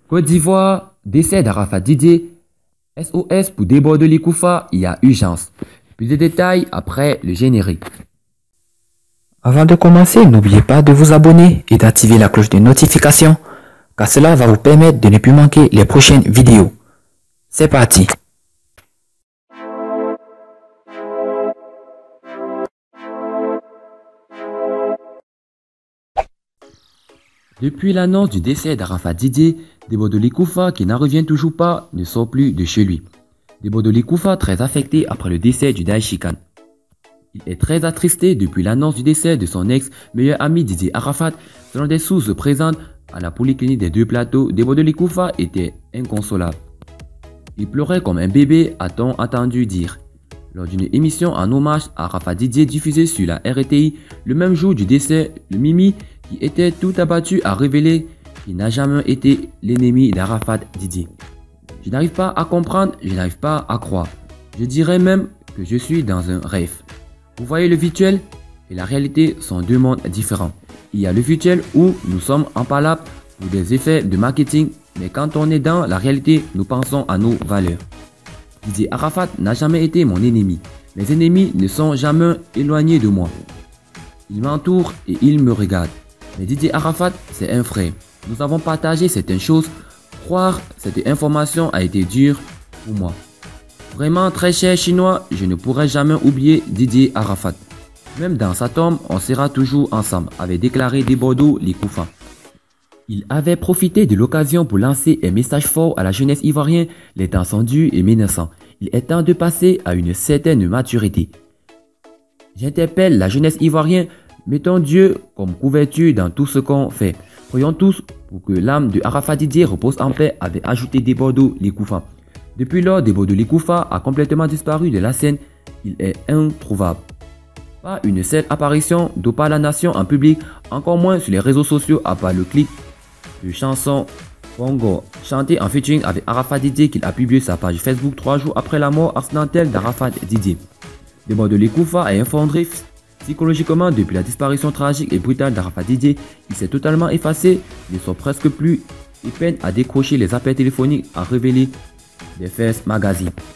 Côte d'Ivoire, décès d'Arafat Didier. SOS pour Debo de Likoufa, il y a urgence. Plus de détails après le générique. Avant de commencer, n'oubliez pas de vous abonner et d'activer la cloche de notification, car cela va vous permettre de ne plus manquer les prochaines vidéos. C'est parti! Depuis l'annonce du décès d'Arafat Didier, Debo de Likoufa, qui n'en revient toujours pas, ne sort plus de chez lui. Debo de Likoufa très affecté après le décès du Daïchikan. Il est très attristé depuis l'annonce du décès de son ex-meilleur ami Didier Arafat. Selon des sources présentes à la polyclinique des Deux Plateaux, Debo de Likoufa était inconsolable. Il pleurait comme un bébé, a-t-on entendu dire. Lors d'une émission en hommage à Arafat Didier diffusée sur la RTI le même jour du décès, le Mimi, qui était tout abattu, a révélé qu'il n'a jamais été l'ennemi d'Arafat Didier. Je n'arrive pas à comprendre, je n'arrive pas à croire. Je dirais même que je suis dans un rêve. Vous voyez, le virtuel et la réalité sont deux mondes différents. Il y a le virtuel où nous sommes empalables pour des effets de marketing, mais quand on est dans la réalité, nous pensons à nos valeurs. Didier Arafat n'a jamais été mon ennemi. Mes ennemis ne sont jamais éloignés de moi. Ils m'entourent et ils me regardent. Mais Didier Arafat, c'est un frère. Nous avons partagé certaines choses. Croire cette information a été dur pour moi. Vraiment très cher Chinois, je ne pourrai jamais oublier Didier Arafat. Même dans sa tombe, on sera toujours ensemble, avait déclaré Debo de Likoufa. Il avait profité de l'occasion pour lancer un message fort à la jeunesse ivoirienne. Les temps sont durs et menaçants. Il est temps de passer à une certaine maturité. J'interpelle la jeunesse ivoirienne. Mettons Dieu comme couverture dans tout ce qu'on fait. Prions tous pour que l'âme de Arafat Didier repose en paix, avait ajouté Debo de Likoufa. Depuis lors, Debo de Likoufa a complètement disparu de la scène. Il est introuvable. Pas une seule apparition de par la nation en public, encore moins sur les réseaux sociaux à part le clip de chanson Bongo, chanté en featuring avec Arafat Didier qu'il a publié sur sa page Facebook 3 jours après la mort accidentelle d'Arafat Didier. Debo de Likoufa a effondré psychologiquement depuis la disparition tragique et brutale d'Arafat Didier. Il s'est totalement effacé, ne sort presque plus et peine à décrocher les appels téléphoniques, a révélé The First Magazine.